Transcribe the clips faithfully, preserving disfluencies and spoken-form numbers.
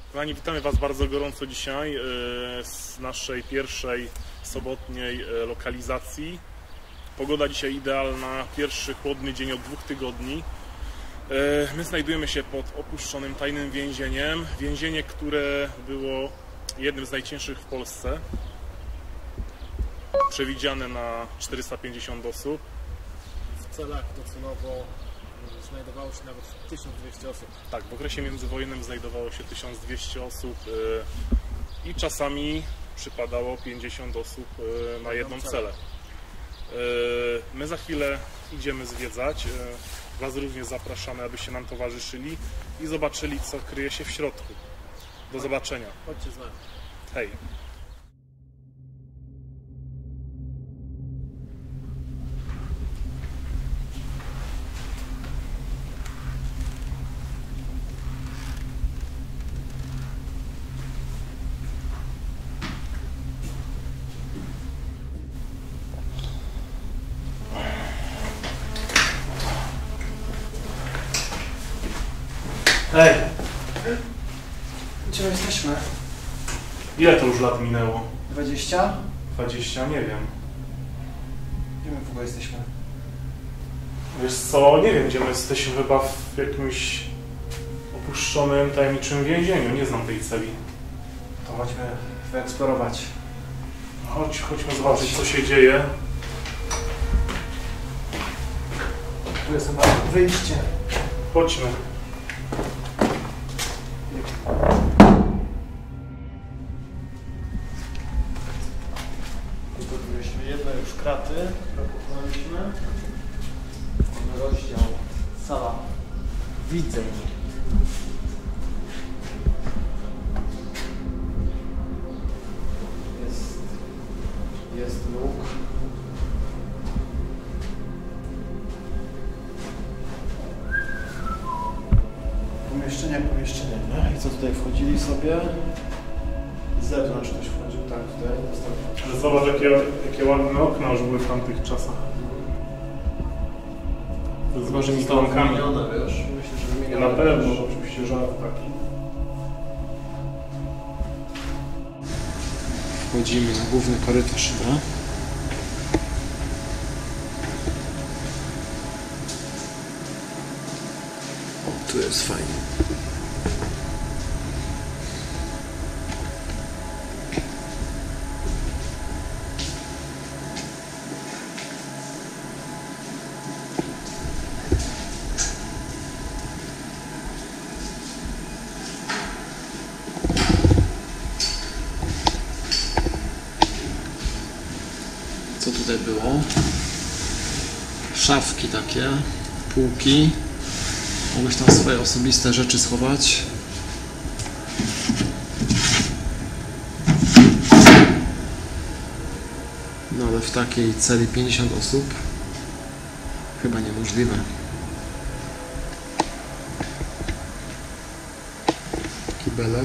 Kochani, witamy Was bardzo gorąco dzisiaj z naszej pierwszej sobotniej lokalizacji. Pogoda dzisiaj idealna, pierwszy chłodny dzień od dwóch tygodni. My znajdujemy się pod opuszczonym tajnym więzieniem. Więzienie, które było jednym z najcięższych w Polsce. Przewidziane na czterysta pięćdziesiąt osób. W celach docelowo znajdowało się nawet tysiąc dwieście osób. Tak, w okresie międzywojennym znajdowało się tysiąc dwieście osób i czasami przypadało pięćdziesiąt osób na jedną celę. My za chwilę idziemy zwiedzać. Was również zapraszamy, abyście nam towarzyszyli i zobaczyli, co kryje się w środku. Do zobaczenia. Chodźcie z nami. Hej! Hej! Gdzie jesteśmy? Ile to już lat minęło? dwadzieścia? dwadzieścia? Nie wiem. Gdzie my w ogóle jesteśmy? Wiesz co, nie wiem, gdzie my jesteśmy, chyba w jakimś opuszczonym, tajemniczym więzieniu. Nie znam tej celi. To chodźmy wyeksplorować. Chodź, chodźmy zobaczyć, co się dzieje. Tu jest chyba wyjście. Chodźmy. Mieliśmy jedne już kraty, które pokonaliśmy. Mamy rozdział sala widzeń. Jest, jest luk. Pomieszczenia, pomieszczenia, nie? I co tutaj wchodzili sobie? Z zewnątrz ktoś wchodził, tak, tutaj. Ale zobacz, jakie, jakie ładne okna już były w tamtych czasach. Z waszymi klonkami. Wiesz? Myślę, że wymienione. Na pewno, oczywiście żart taki. Wchodzimy na główny korytarz, no? O, tu jest fajnie. Co tutaj było? Szafki takie, półki. Mogłeś tam swoje osobiste rzeczy schować. No ale w takiej celi pięćdziesiąt osób chyba niemożliwe. Kibelek.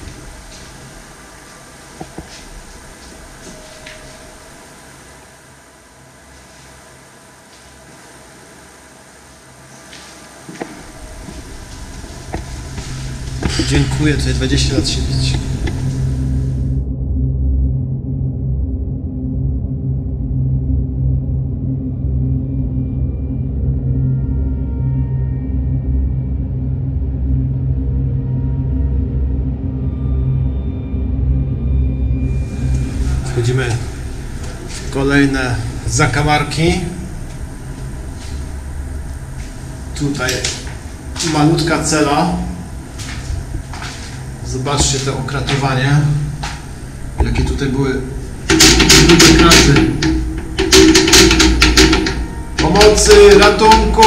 Dziękuję, tutaj dwadzieścia lat siedzieć. Wchodzimy w kolejne zakamarki. Tutaj malutka cela. Zobaczcie to okratowanie, jakie tutaj były kraty. Pomocy, ratunku!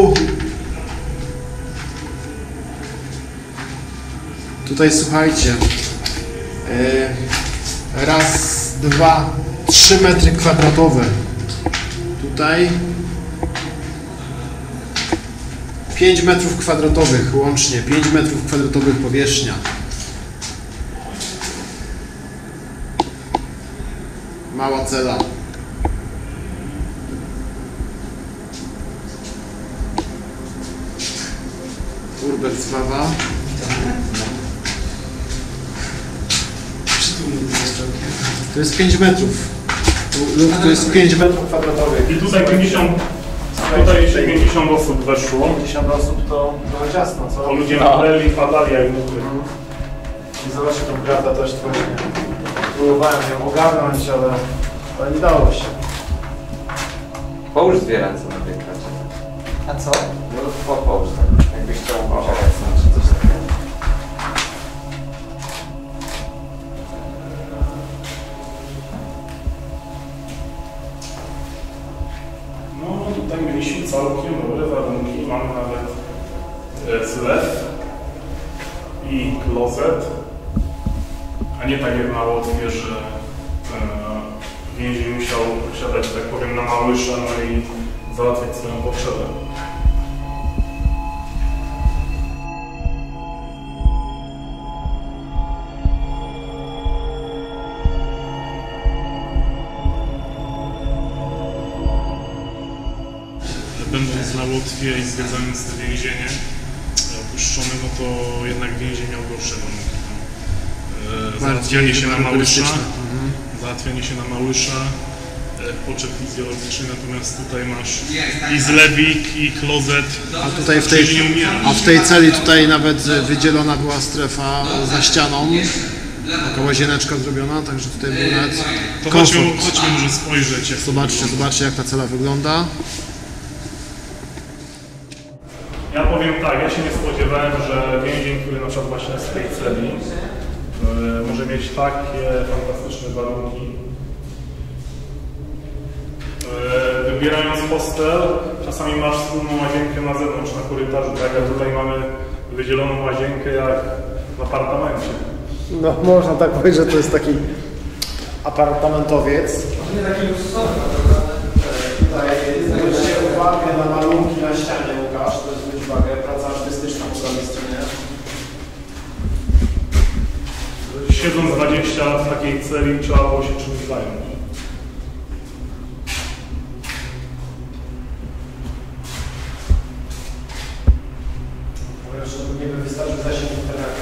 Tutaj słuchajcie, raz, dwa, trzy metry kwadratowe. Tutaj pięć metrów kwadratowych łącznie, pięć metrów kwadratowych powierzchnia. Mała cela. Urbexwawa. To jest pięć metrów. To jest pięć metrów kwadratowych. I tutaj pięćdziesiąt, tutaj jeszcze pięćdziesiąt osób weszło. pięćdziesiąt osób to trochę ciasno, co? To ludzie napaleli, padali jak muchy. I zobaczcie, tą gratę też właśnie. Próbowałem ją ogarnąć, ale, ale nie dało się. Połóż dwie ręce na tej kracie. A co? No po, połóż tak, jakbyś chciał uciekać czy coś takiego. No tutaj mieliśmy całkiem dobre warunki. Mamy nawet e, zlew i klozet. A nie tak jak na Łotwie, że e, więzień musiał siadać, tak powiem, na małysza, no i załatwiać swoją potrzebę. Będąc na Łotwie i zwiedzając te więzienie opuszczone, no to jednak więzień miał gorsze warunki. E, załatwianie się na małysza, mhm. załatwianie się na małysza, e, poczet fizjologiczny, natomiast tutaj masz i zlewik, i klozet. A tutaj w tej, a w tej celi tutaj nawet wydzielona była strefa za ścianą. Taka łazieneczka zrobiona, także tutaj był nawet To chodźmy, chodźmy może spojrzeć. Jak zobaczcie, zobaczcie jak ta cela wygląda. Ja powiem tak, ja się nie spodziewałem, że więzień, który na przykład właśnie z tej celi yy, może mieć takie fantastyczne warunki. Yy, wybierając postel, czasami masz wspólną łazienkę na zewnątrz, na korytarzu, tak jak tutaj mamy wydzieloną łazienkę jak w apartamencie. No można tak powiedzieć, że to jest taki apartamentowiec. Nie taki luksusowy, prawda? Tutaj zwróćcie uwagę na malunki na ścianie, Łukasz, to jest zwróć uwagę, praca artystyczna po prawej stronie. Siedząc dwadzieścia lat w takiej celi, trzeba było się czymś zająć. Mówię, że nie by wystarczył zasięg internetu.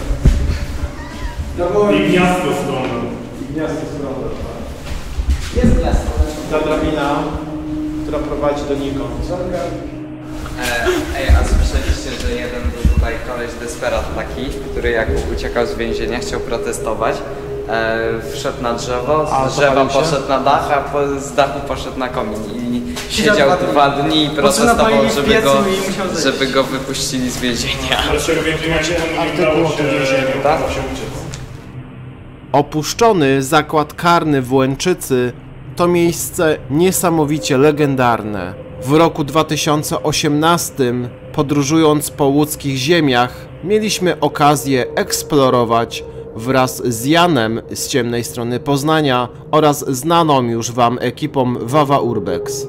I gniazdo stronne. I gniazdo stronne, tak. Jest gniazdo. Ta drabina, która prowadzi do nikąd. E, ej, a słyszeliście, że jeden był tutaj koleś desperat taki, który jak uciekał z więzienia, chciał protestować, e, wszedł na drzewo, A, z drzewa popalił się? poszedł na dach, a po, z dachu poszedł na komin i Siedział siedział dwa dni. dwa dni i Po prostu napalili protestował, w żeby piecu go, i musiał zejść. żeby go wypuścili z więzienia. Dlaczego więzienia się nie artykuł udało o się, tym więzieniu, nie tak? udało się uciec? Opuszczony zakład karny w Łęczycy to miejsce niesamowicie legendarne. W roku dwa tysiące osiemnastym, podróżując po łódzkich ziemiach, mieliśmy okazję eksplorować wraz z Janem z ciemnej strony Poznania oraz znaną już wam ekipą Wawa Urbex.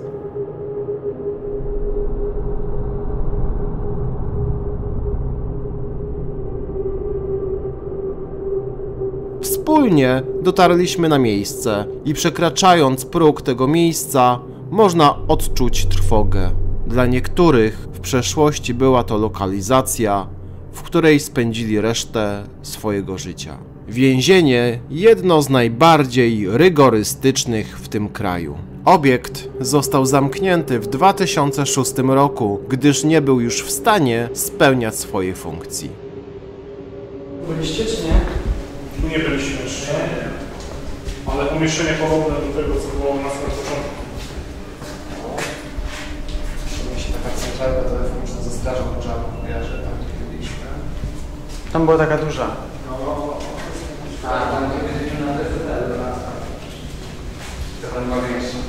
Wspólnie dotarliśmy na miejsce i przekraczając próg tego miejsca można odczuć trwogę. Dla niektórych w przeszłości była to lokalizacja, w której spędzili resztę swojego życia. Więzienie jedno z najbardziej rygorystycznych w tym kraju. Obiekt został zamknięty w dwa tysiące szóstym roku, gdyż nie był już w stanie spełniać swojej funkcji. Byliście czy nie? Tu nie byliśmy jeszcze, ale pomieszczenie podobne do tego, co było u nas na początku. Mi się taka centralna telefoniczna ze strażą pożarną kojarzy, tam gdzie byliśmy. Tam była taka duża. A tam nie byliśmy na decyzję, to tam była większa.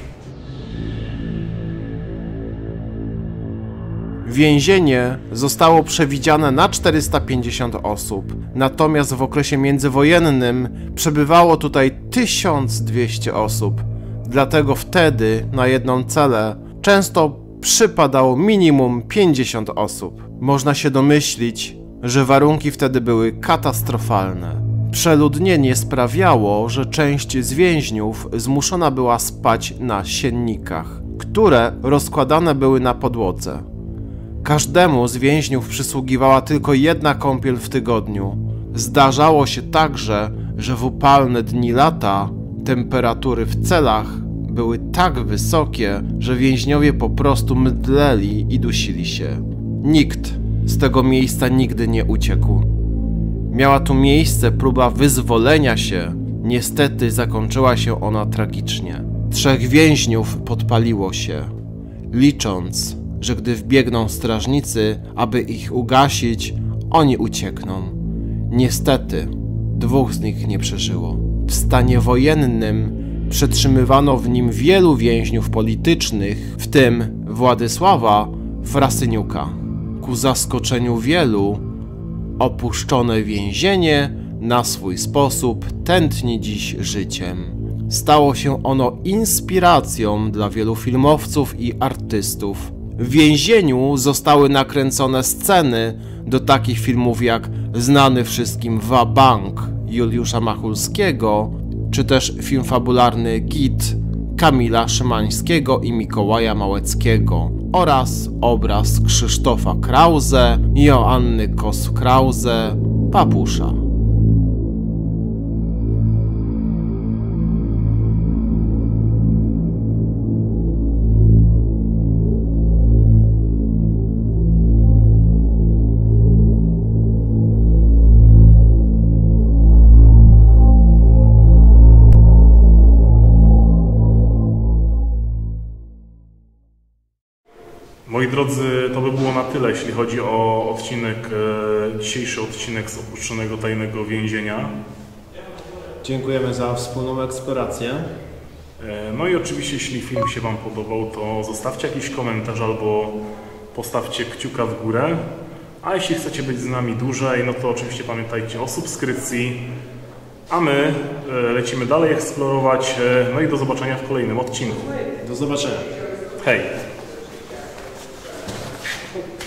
Więzienie zostało przewidziane na czterysta pięćdziesiąt osób, natomiast w okresie międzywojennym przebywało tutaj tysiąc dwieście osób. Dlatego wtedy na jedną celę często przypadało minimum pięćdziesiąt osób. Można się domyślić, że warunki wtedy były katastrofalne. Przeludnienie sprawiało, że część z więźniów zmuszona była spać na siennikach, które rozkładane były na podłodze. Każdemu z więźniów przysługiwała tylko jedna kąpiel w tygodniu. Zdarzało się także, że w upalne dni lata Temperatury w celach były tak wysokie, że więźniowie po prostu mdleli i dusili się. Nikt z tego miejsca nigdy nie uciekł. Miała tu miejsce próba wyzwolenia się. Niestety zakończyła się ona tragicznie. Trzech więźniów podpaliło się, licząc, że gdy wbiegną strażnicy, aby ich ugasić, oni uciekną. Niestety, dwóch z nich nie przeżyło. W stanie wojennym przetrzymywano w nim wielu więźniów politycznych, w tym Władysława Frasyniuka. Ku zaskoczeniu wielu, opuszczone więzienie na swój sposób tętni dziś życiem. Stało się ono inspiracją dla wielu filmowców i artystów. W więzieniu zostały nakręcone sceny do takich filmów jak znany wszystkim Wabank Juliusza Machulskiego, czy też film fabularny Git Kamila Szymańskiego i Mikołaja Małeckiego oraz obraz Krzysztofa Krause, Joanny Kos-Krause, Papusza. Moi drodzy, to by było na tyle, jeśli chodzi o odcinek, e, dzisiejszy odcinek z opuszczonego tajnego więzienia. Dziękujemy za wspólną eksplorację. E, no i oczywiście, jeśli film się Wam podobał, to zostawcie jakiś komentarz albo postawcie kciuka w górę. A jeśli chcecie być z nami dłużej, no to oczywiście pamiętajcie o subskrypcji. A my e, lecimy dalej eksplorować. E, no i do zobaczenia w kolejnym odcinku. Do zobaczenia. Hej!